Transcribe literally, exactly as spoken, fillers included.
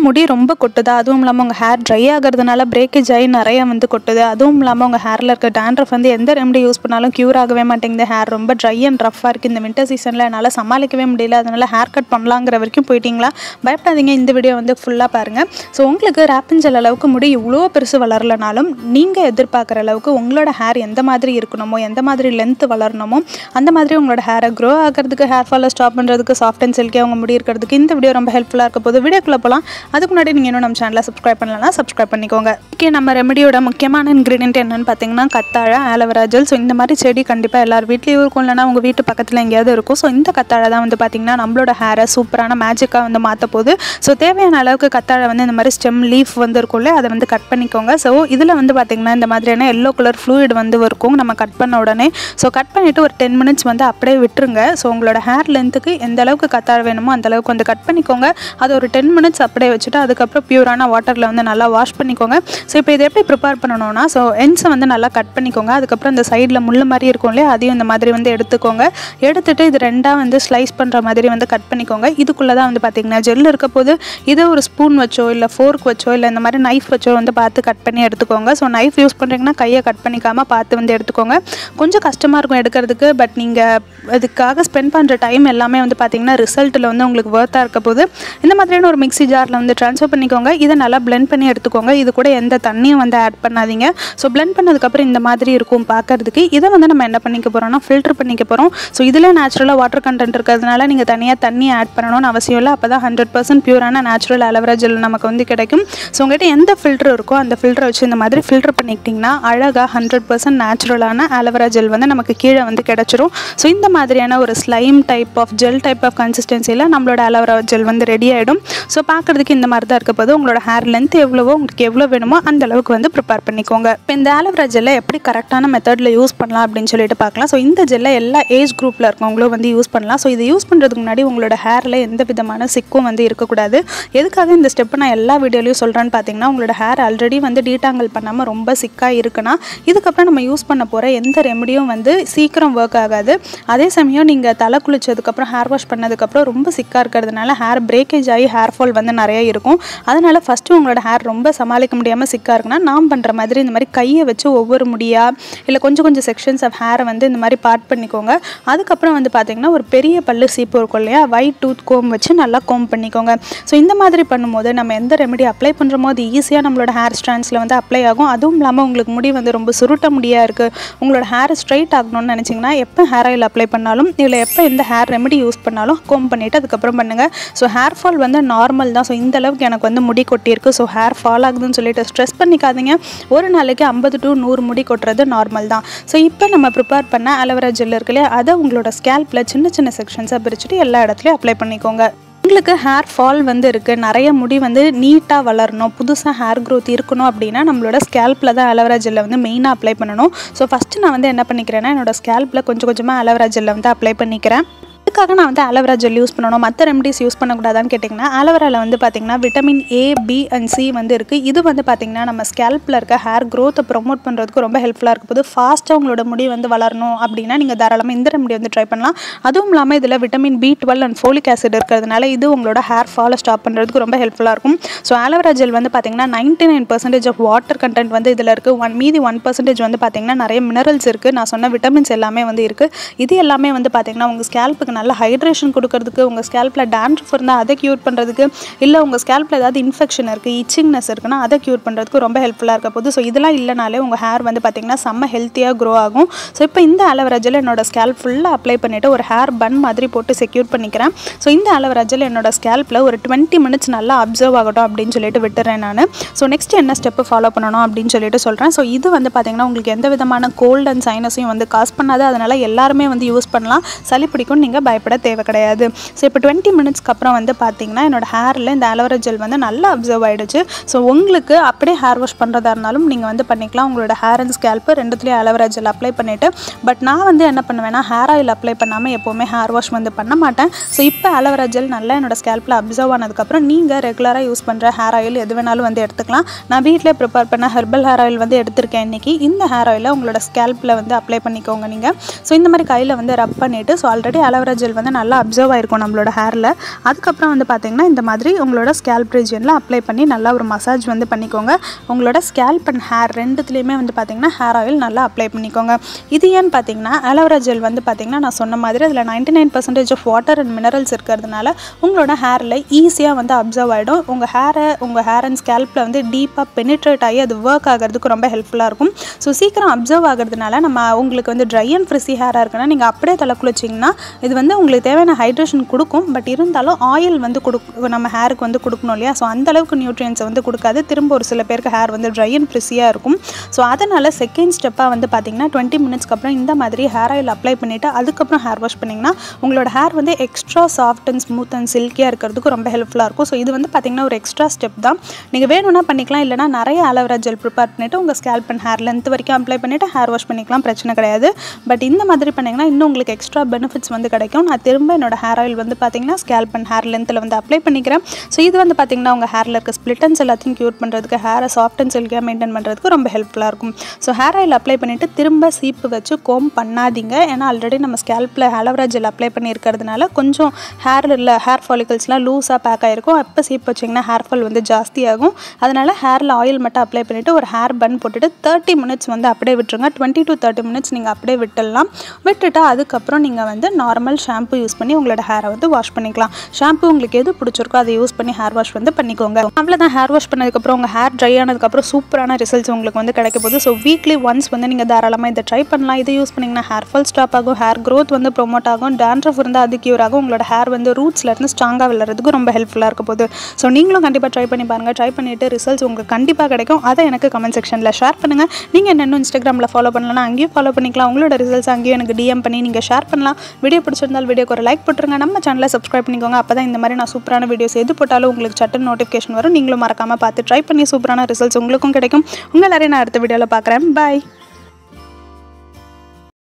முடி ரொம்ப கொட்டுது, அதுவும் இல்லாமல் உங்கள் ஹேர் ட்ரை ஆகிறதுனால பிரேக்கேஜ் ஆகி நிறைய வந்து கொட்டுது, அதுவும் இல்லாமல் உங்கள் ஹேரில் இருக்க டேண்ட்ரஃப் வந்து எந்த ரெமெடி யூஸ் பண்ணாலும் க்யூர் ஆகவே மாட்டேங்குது, ஹேர் ரொம்ப ட்ரை அண்ட் ரஃப்பாக இருக்குது, இந்த வின்டர் சீசனில் என்னால் சமாளிக்கவே முடியல, அதனால் ஹேர் கட் பண்ணலாங்கிற வரைக்கும் போயிட்டீங்களா? பயப்படாதீங்க, இந்த வீடியோ வந்து ஃபுல்லாக பாருங்கள். ஸோ உங்களுக்கு ராப்பன்சல் அளவுக்கு முடி இவ்வளோ பெருசு வளரலனாலும் நீங்கள் எதிர்பார்க்குற அளவுக்கு உங்களோட ஹேர் எந்த மாதிரி இருக்கணுமோ, எந்த மாதிரி லென்த் வளரணுமோ அந்த மாதிரி உங்களோட ஹேரை க்ரோ ஆகிறதுக்கு, ஹேர் ஃபாலை ஸ்டாப் பண்ணுறதுக்கு, சாஃப்ட் அண்ட் சில்கே அவங்க முடி இருக்கிறதுக்கு இந்த வீடியோ ரொம்ப ஹெல்ப்ஃபுல்லாக இருக்க போது. வீடியோக்குள்ளே போகலாம். அதுக்கு முன்னாடி நீங்கள் இன்னும் நம்ம சேனலை சப்ஸ்கிரைப் பண்ணலன்னா சப்ஸ்கிரைப் பண்ணிக்கோங்க. ஓகே, நம்ம ரெமடியோட முக்கியமான இன்க்ரீடியன்ட் என்னென்னு பார்த்தீங்கன்னா கத்தாழை, ஆலோவேரா ஜெல். ஸோ இந்த மாதிரி செடி கண்டிப்பாக எல்லார் வீட்லேயும் இருக்கும், இல்லைனா உங்கள் வீட்டு பக்கத்தில் எங்கேயாவது இருக்கும். ஸோ இந்த கத்தாழை தான் வந்து பார்த்திங்கன்னா நம்மளோட ஹேரை சூப்பரான மேஜிக்காக வந்து மாற்ற போகுது. ஸோ தேவையான அளவுக்கு கத்தாழை வந்து இந்த மாதிரி ஸ்டெம் லீஃப் வந்து இருக்கும்ல, அதை வந்து கட் பண்ணிக்கோங்க. ஸோ இதில் வந்து பார்த்திங்கன்னா இந்த மாதிரியான எல்லோ கலர் ஃப்ளூயிட் வந்து இருக்கும் நம்ம கட் பண்ண உடனே. ஸோ கட் பண்ணிவிட்டு ஒரு டென் மினிட்ஸ் வந்து அப்படியே விட்டுருங்க. ஸோ உங்களோட ஹேர் லென்த்துக்கு எந்த அளவுக்கு கத்தாழை வேணுமோ அந்த அளவுக்கு வந்து கட் பண்ணிக்கோங்க. அது ஒரு டென் மினிட்ஸ் அப்படியே வச்சுட்டு அதுக்கப்புறம் பியூரான வாட்டரில் வந்து நல்லா வாஷ் பண்ணிக்கோங்க. ஸோ இப்போ இதை எப்படி ப்ரிப்பேர் பண்ணணும்னா, ஸோ எண்ட்ஸை வந்து நல்லா கட் பண்ணிக்கோங்க. அதுக்கப்புறம் இந்த சைடில் முள் மாதிரி இருக்கும் இல்லையா, அதையும் இந்த மாதிரி வந்து எடுத்துக்கோங்க. எடுத்துகிட்டு இது ரெண்டாக வந்து ஸ்லைஸ் பண்ணுற மாதிரி வந்து கட் பண்ணிக்கோங்க. இதுக்குள்ளே தான் வந்து பார்த்திங்கன்னா ஜெல் இருக்க போது. இதை ஒரு ஸ்பூன் வச்சோ இல்லை ஃபோர்க் வச்சோ இல்லை இந்த மாதிரி நைஃப் வச்சோ வந்து பார்த்து கட் பண்ணி எடுத்துக்கோங்க. ஸோ நைஃப் யூஸ் பண்ணுறீங்கன்னா கையை கட் பண்ணிக்காமல் பார்த்து வந்து எடுத்துக்கோங்க. கொஞ்சம் கஷ்டமாக இருக்கும் எடுக்கிறதுக்கு, பட் நீங்கள் அதுக்காக ஸ்பெண்ட் பண்ணுற டைம் எல்லாமே வந்து பார்த்திங்கன்னா ரிசல்ட்டில் வந்து உங்களுக்கு ஒர்த்தாக இருக்க போது. இந்த மாதிரியான ஒரு மிக்ஸி ஜாரில் வந்து ட்ரான்ஸ்ஃபர் பண்ணிக்கோங்க. இதை நல்லா பிளெண்ட் பண்ணி எடுத்துக்கோங்க. இது கூட எந்த தண்ணியும் வந்து ஆட் பண்ணாதீங்க. ஸோ பிளெண்ட் பண்ணதுக்கப்புறம் இந்த மாதிரி இருக்கும் பார்க்கறதுக்கு. இதை வந்து நம்ம என்ன பண்ணிக்க போகிறோம்னா ஃபில்டர் பண்ணிக்க போகிறோம். ஸோ இதில் நேச்சுரலாக வாட்டர் கண்டென்ட் இருக்கிறதுனால நீங்கள் தனியாக தண்ணி ஆட் பண்ணணும்னு அவசியம் இல்லை. அப்போ தான் ஹண்ட்ரட் பர்சன்ட் பியூரான நேச்சுரல் ஆலோவேரா ஜெல் நமக்கு வந்து கிடைக்கும். ஸோ உங்கள்கிட்ட எந்த ஃபில்டர் இருக்கோ அந்த ஃபில்டரை வச்சு இந்த மாதிரி ஃபில்டர் பண்ணிக்கிட்டிங்கன்னா அழகாக ஹண்ட்ரட் பர்சன்ட் நேச்சுரலான ஆலோவேரா ஜெல் வந்து நமக்கு கீழே வந்து கிடச்சிரும். ஸோ இந்த மாதிரியான ஒரு slime type of gel type of கன்சிஸ்டன்சியில் நம்மளோட ஆலோவேரா ஜெல் வந்து ரெடி ஆகிடும். ஸோ பார்க்குறதுக்கு இந்த மாதிரி தான் இருக்க போது. உங்களோட ஹேர் லென்த் எவ்வளவோ உங்களுக்கு எவ்வளோ வேணுமோ அந்த அளவுக்கு வந்து ப்ரிப்பேர் பண்ணிக்கோங்க. இப்போ இந்த ஆலோவேரா ஜெல்லை எப்படி கரெக்டான மெத்தடில் யூஸ் பண்ணலாம் அப்படின்னு சொல்லிட்டு பார்க்கலாம். ஸோ இந்த ஜெல்லை எல்லா ஏஜ் குரூப்பில் இருக்கவங்களும் வந்து யூஸ் பண்ணலாம். ஸோ இதை யூஸ் பண்ணுறதுக்கு முன்னாடி உங்களோட ஹேரில் எந்த விதமான சிக்கும் வந்து இருக்கக்கூடாது. எதுக்காக இந்த ஸ்டெப்பை நான் எல்லா வீடியோலையும் சொல்கிறேன்னு பார்த்தீங்கன்னா, உங்களோட ஹேர் ஆல்ரெடி வந்து டீடாங்கிள் பண்ணாமல் ரொம்ப சிக்காக இருக்குன்னா இதுக்கப்புறம் நம்ம யூஸ் பண்ண போகிற எந்த ரெமடியும் வந்து சீக்கிரம் ஒர்க் ஆகாது. அதே சமயம் நீங்கள் தலை குளிச்சதுக்கப்புறம் ஹேர் வாஷ் பண்ணதுக்கப்புறம் ரொம்ப சிக்காக இருக்கிறதுனால ஹேர் பிரேக்கேஜ் ஆகி ஹேர் ஃபால் வந்து நிறைய இருக்கும். அதனால் ஃபஸ்ட்டு உங்களோட ஹேர் ரொம்ப சமாளிக்க முடியாமல் சிக்காக இருக்குன்னா நாம் பண்ணுற மாதிரி இந்த மாதிரி கையை வச்சு ஒவ்வொரு முடியாக இல்லை கொஞ்சம் கொஞ்சம் செக்ஷன்ஸ் ஆஃப் ஹேரை வந்து இந்த மாதிரி பார்ட் பண்ணிக்கோங்க. அதுக்கப்புறம் வந்து பார்த்திங்கன்னா ஒரு பெரிய பல்லு சீப்பு இருக்கும் இல்லையா, ஒயிட் டூத் கோம் வச்சு நல்லா கோம் பண்ணிக்கோங்க. ஸோ இந்த மாதிரி பண்ணும்போது நம்ம எந்த ரெமெடி அப்ளை பண்ணுறோமோ அது ஈஸியாக நம்மளோட ஹேர் ஸ்ட்ராண்ட்ஸில் வந்து அப்ளை ஆகும். அதுவும் இல்லாமல் உங்களுக்கு முடி வந்து ரொம்ப சுருட்ட முடியாக இருக்குது, உங்களோட ஹேர் ஸ்ட்ரைட் ஆகணும்னு நினச்சிங்கன்னா எப்போ ஹேர் ஆயில் அப்ளை பண்ணாலும் இல்லை எப்போ எந்த ஹேர் ரெமெடி யூஸ் பண்ணாலும் கோம் பண்ணிவிட்டு அதுக்கப்புறம் பண்ணுங்கள். ஸோ ஹேர் ஃபால் வந்து நார்மல் தான். ஸோ இந்த அளவுக்கு எனக்கு வந்து முடி கொட்டியிருக்கு, ஸோ ஹேர் ஃபால் ஆகுதுன்னு சொல்லிட்டு ஸ்ட்ரெஸ் பண்ணிக்காதீங்க. ஒரு நாளைக்கு ஐம்பது டு நூறு முடி கொட்டுறது நார்மல் தான். ஸோ இப்போ நம்ம ப்ரிப்பேர் பண்ண ஆலோவேரா ஜெல் இருக்கு இல்லையா, அதை உங்களோட ஸ்கேல்பில் சின்ன சின்ன செக்ஷன்ஸாக பிரிச்சுட்டு எல்லா இடத்துலையும் அப்ளை பண்ணிக்கோங்க. உங்களுக்கு ஹேர் ஃபால் வந்து இருக்குது, நிறைய முடி வந்து நீட்டாக வளரணும், புதுசாக ஹேர் க்ரோத் இருக்கணும் அப்படின்னா நம்மளோட ஸ்கேல்பில் தான் ஆலோவேரா ஜெல்லை வந்து மெயினாக அப்ளை பண்ணணும். ஸோ ஃபஸ்ட்டு நான் வந்து என்ன பண்ணிக்கிறேன்னா என்னோடய ஸ்கேல்பில் கொஞ்சம் கொஞ்சமாக ஆலோவேரா ஜெல்லை வந்து அப்ளை பண்ணிக்கிறேன். அதுக்காக நான் வந்து ஆலோவேரா ஜெல் யூஸ் பண்ணணும், மற்ற ரெமடிஸ் யூஸ் பண்ணக்கூடாதான்னு கேட்டிங்கன்னா, ஆலோவேராவில் வந்து பார்த்திங்கன்னா vitamin A, B and C வந்து இருக்குது. இது வந்து பார்த்திங்கன்னா நம்ம ஸ்கேல்பில் இருக்க ஹேர் க்ரோத்தை ப்ரொமோட் பண்ணுறதுக்கு ரொம்ப ஹெல்ப்ஃபுல்லாக இருக்க போது. ஃபாஸ்ட்டாக உங்களோட முடி வந்து வளரணும் அப்படின்னா நீங்கள் தாராளமாக இந்த ரெமடி வந்து ட்ரை பண்ணலாம். அதுவும் இல்லாமல் இதில் vitamin B twelve and folic acid இருக்கிறதுனால இது உங்களோட ஹேர் ஃபாலை ஸ்டாப் பண்ணுறதுக்கு ரொம்ப ஹெல்ப்ஃபுல்லாக இருக்கும். ஸோ ஆலோவேரா ஜெல் வந்து பார்த்திங்கன்னா ninety nine percentage of water content வந்து இதில் இருக்குது. ஒன் மீதி ஒன் பர்சன்டேஜ் வந்து பார்த்திங்கன்னா நிறைய மினரல்ஸ் இருக்குது. நான் சொன்ன விட்டமின்ஸ் எல்லாமே வந்து இருக்குது. இது எல்லாமே வந்து பார்த்திங்கன்னா உங்கள் ஸ்கேல்ப்புக்கு நல்ல ஹைட்ரேஷன் கொடுக்கறதுக்கு, உங்கள் ஸ்கேல்பில் டேண்ட்ரஃப் இருந்தால் அதை க்யூர் பண்ணுறதுக்கு, இல்லை உங்கள் ஸ்கேல்பில் ஏதாவது இன்ஃபெக்ஷன் இருக்குது, இச்சிங்னஸ் இருக்குன்னா அதை க்யூர் பண்ணுறதுக்கு ரொம்ப ஹெல்ப்ஃபுல்லாக இருக்க போது. ஸோ இதெல்லாம் இல்லைனாலே உங்கள் ஹேர் வந்து பார்த்திங்கன்னா செம்ம ஹெல்த்தியாக க்ரோ ஆகும். ஸோ இப்போ இந்த ஆலோவேரா ஜெல் என்னோட ஸ்கேல்ப் ஃபுல்லாக அப்ளை பண்ணிவிட்டு ஒரு ஹேர் பன் மாதிரி போட்டு செக்யூர் பண்ணிக்கிறேன். ஸோ இந்த ஆலோவேரா ஜெல் என்னோட ஸ்கேல்பில் ஒரு டுவெண்ட்டி மினிட்ஸ் நல்லா அப்சர்வ் ஆகட்டும் அப்படின்னு சொல்லிட்டு விட்டுறேன் நான். ஸோ நெக்ஸ்ட் என்ன ஸ்டெப்பு ஃபாலோ பண்ணணும் அப்படின்னு சொல்லிட்டு சொல்கிறேன். ஸோ இது வந்து பார்த்திங்கன்னா உங்களுக்கு எந்த விதமான கோல்டு அண்ட் சைனஸையும் வந்து காஸ் பண்ணாது. அதனால் எல்லாருமே வந்து யூஸ் பண்ணலாம், சளி பிடிக்கும், நீங்கள் பயப்பட தேவை கிடையாது. ஸோ இப்போ டுவெண்ட்டி மினிட்ஸ்க்கு அப்புறம் வந்து பார்த்தீங்கன்னா என்னோட ஹேரில் இந்த ஆலோவேரா ஜெல் வந்து நல்லா அப்சர்வ் ஆகிடுச்சு. ஸோ உங்களுக்கு அப்படியே ஹேர் வாஷ் பண்ணுறதா இருந்தாலும் நீங்கள் வந்து பண்ணிக்கலாம். உங்களோட ஹேர் அண்ட் ஸ்கேல்ப்பு ரெண்டுத்துலேயும் ஆலோவேரா ஜெல் அப்ளை பண்ணிவிட்டு, பட் நான் வந்து என்ன பண்ணுவேன்னா ஹேர் ஆயில் அப்ளை பண்ணாமல் எப்போவுமே ஹேர் வாஷ் வந்து பண்ண மாட்டேன். ஸோ இப்போ ஆலோவேரா ஜெல் நல்லா என்னோட ஸ்கேல்ப்பில் அப்சர்வ் ஆனதுக்கப்புறம் நீங்கள் ரெகுலராக யூஸ் பண்ணுற ஹேர் ஆயில் எது வேணாலும் வந்து எடுத்துக்கலாம். நான் வீட்டிலே ப்ரிப்பேர் பண்ண ஹெர்பல் ஹேர் ஆயில் வந்து எடுத்திருக்கேன் இன்றைக்கி. இந்த ஹேர் ஆயிலை உங்களோட ஸ்கேல்ப்பில் வந்து அப்ளை பண்ணிக்கோங்க நீங்கள். ஸோ இந்த மாதிரி கையில் வந்து ரப் பண்ணிவிட்டு, ஸோ ஆல்ரெடி ஆலோவேரா ஜெல் வந்து நல்லா அப்சர்வ் ஆயிருக்கும் நம்மளோட ஹேரில். அதுக்கப்புறம் வந்து பார்த்திங்கன்னா இந்த மாதிரி உங்களோட ஸ்கேல்ப் ரீஜியனில் அப்ளை பண்ணி நல்லா ஒரு மசாஜ் வந்து பண்ணிக்கோங்க. உங்களோட ஸ்கேல்ப் அண்ட் ஹேர் ரெண்டுத்துலேயுமே வந்து பார்த்திங்கன்னா ஹேர் ஆயில் நல்லா அப்ளை பண்ணிக்கோங்க. இது ஏன்னு பார்த்தீங்கன்னா அலோவேரா ஜெல் வந்து பார்த்திங்கன்னா நான் சொன்ன மாதிரி அதில் ninety nine percentage of water and minerals இருக்கிறதுனால உங்களோட ஹேரில் ஈஸியாக வந்து அப்சர்வ் ஆகிடும். உங்கள் ஹேரை உங்கள் ஹேர் அண்ட் ஸ்கேல்ப்பில் வந்து டீப்பாக பெனிட்ரேட் ஆகி அது ஒர்க் ஆகிறதுக்கு ரொம்ப ஹெல்ப்ஃபுல்லாக இருக்கும். ஸோ சீக்கிரம் அப்சர்வ் ஆகிறதுனால நம்ம உங்களுக்கு வந்து ட்ரை அண்ட் ஃப்ரிஸி ஹேராக இருக்குன்னா நீங்கள் அப்படியே தலை குளிச்சிங்கன்னா இது வந்து உங்களுக்கு தேவையான ஹைட்ரேஷன் கொடுக்கும். பட் இருந்தாலும் ஆயில் வந்து கொடுக்கும் நம்ம ஹேருக்கு வந்து கொடுக்கணும் இல்லையா. ஸோ அந்தளவுக்கு நியூட்ரியன்ஸை வந்து கொடுக்காது. திரும்ப ஒரு சில பேருக்கு ஹேர் வந்து ட்ரை அண்ட் ஃப்ரிஸியாக இருக்கும். ஸோ அதனால் செகண்ட் ஸ்டெப்பாக வந்து பார்த்திங்கன்னா டுவெண்ட்டி மினிட்ஸ்க்கு அப்புறம் இந்த மாதிரி ஹேர் ஆயில் அப்ளை பண்ணிவிட்டு அதுக்கப்புறம் ஹேர் வாஷ் பண்ணிங்கன்னா உங்களோட ஹேர் வந்து extra soft and smooth and சில்கியாக இருக்கிறதுக்கு ரொம்ப ஹெல்ப்ஃபுல்லாக இருக்கும். ஸோ இது வந்து பார்த்திங்கன்னா ஒரு எக்ஸ்ட்ரா ஸ்டெப் தான். நீங்கள் வேணும்னா பண்ணிக்கலாம், இல்லைனா நிறைய அலோவேரா ஜெல் ப்ரிப்பேர் பண்ணிவிட்டு உங்கள் ஸ்கேல்ப் அண்ட் ஹேர் லென்த் வரைக்கும் அப்ளை பண்ணிவிட்டு ஹேர் வாஷ் பண்ணிக்கலாம், பிரச்சனை கிடையாது. பட் இந்த மாதிரி பண்ணிங்கன்னா இன்னும் உங்களுக்கு எக்ஸ்ட்ரா பெனிஃபிட்ஸ் வந்து கிடைக்கும். நான் திரும்ப என்னோட ஹேர் ஆயில் வந்து பார்த்திங்கன்னா ஸ்கேல்ப் அண்ட் ஹேர் லென்த்தில் வந்து அப்ளை பண்ணிக்கிறேன். ஸோ இது வந்து பார்த்திங்கன்னா உங்கள் ஹேரில் இருக்க ஸ்ப்ளிட்டன்ஸ் எல்லாத்தையும் க்யூர் பண்ணுறதுக்கு, ஹேரை சாஃப்ட் அண்ட் சில்கியாக மெயின்டைன் பண்ணுறதுக்கு ரொம்ப ஹெல்ப்ஃபுல்லாக இருக்கும். ஸோ ஹேர் ஆயில் அப்ளை பண்ணிவிட்டு திரும்ப சீப்பு வச்சு கோம் பண்ணாதீங்க. ஏன்னா ஆல்ரெடி நம்ம ஸ்கேல்ப்பில் அலோவேரா ஜெல் அப்ளை பண்ணியிருக்கிறதுனால கொஞ்சம் ஹேரில் இல்லை ஹேர் ஃபாலிகல்ஸ்லாம் லூஸாக பேக் ஆகிருக்கும். அப்போ சீப் வச்சிங்கன்னா ஹேர் ஃபால் வந்து ஜாஸ்தியாகும். அதனால் ஹேரில் ஆயில் மட்டும் அப்ளை பண்ணிவிட்டு ஒரு ஹேர் பன் போட்டுட்டு தேர்ட்டி மினிட்ஸ் வந்து அப்படியே விட்டுருங்க. டுவெண்ட்டி டு தேர்ட்டி மினிட்ஸ் நீங்கள் அப்படியே விட்டுடலாம். விட்டுட்டு அதுக்கப்புறம் நீங்கள் வந்து நார்மல் ஷாம்பு யூஸ் பண்ணி உங்களோட ஹேரை வந்து வாஷ் பண்ணிக்கலாம். ஷாம்பு உங்களுக்கு எது பிடிச்சிருக்கோ அதை யூஸ் பண்ணி ஹேர் வாஷ் வந்து பண்ணிக்கோங்க. அவ்வளோதான். ஹேர் வாஷ் பண்ணதுக்கப்புறம் உங்கள் ஹேர் ட்ரை ஆனதுக்கப்புறம் சூப்பரான ரிசல்ட்ஸ் உங்களுக்கு வந்து கிடைக்க போகுது. ஸோ வீக்லி ஒன்ஸ் வந்து நீங்கள் தாராளமாக இதை ட்ரை பண்ணலாம். இதை யூஸ் பண்ணிங்கன்னா ஹேர் ஃபால் ஸ்டாப் ஆகும், ஹேர் க்ரோத் வந்து ப்ரொமோட் ஆகும், டேண்ட்ரஃப் இருந்தால் அது க்யூர் ஆகும், உங்களோட ஹேர் வந்து ரூட்ஸ்லேருந்து ஸ்ட்ராங்காக வளர்கிறதுக்கு ரொம்ப ஹெல்ப்ஃபுல்லாக இருக்க போகுது. ஸோ நீங்களும் கண்டிப்பாக ட்ரை பண்ணி பாருங்கள். ட்ரை பண்ணிவிட்டு ரிசல்ட்ஸ் உங்களுக்கு கண்டிப்பாக கிடைக்கும். அதை எனக்கு கமெண்ட் செக்ஷனில் ஷேர் பண்ணுங்கள். நீங்கள் என்னென்ன இன்ஸ்டாகிராமில் ஃபாலோ பண்ணலாம், அங்கேயும் ஃபாலோ பண்ணிக்கலாம். உங்களோட ரிசல்ட்ஸ் அங்கேயும் எனக்கு டிஎம் பண்ணி நீங்கள் ஷேர் பண்ணலாம். வீடியோ பிடிச்சிருந்தால் வீடியோக்கு ஒரு லைக் போட்டுருங்க. நம்ம சேனலை சப்ஸ்கிரைப் பண்ணிக்கோங்க. அப்போ தான் இந்த மாதிரி நான் சூப்பரான வீடியோஸ் எது போட்டாலும் உங்களுக்கு சட்டன் நோட்டிஃபிகேஷன் வரும். நீங்களும் மறக்காமல் பார்த்து ட்ரை பண்ணி சூப்பரான ரிசல்ட்ஸ் உங்களுக்கும் கிடைக்கும். உங்கள் எல்லாரையும் நான் அடுத்த வீடியோவில் பார்க்குறேன். பாய்.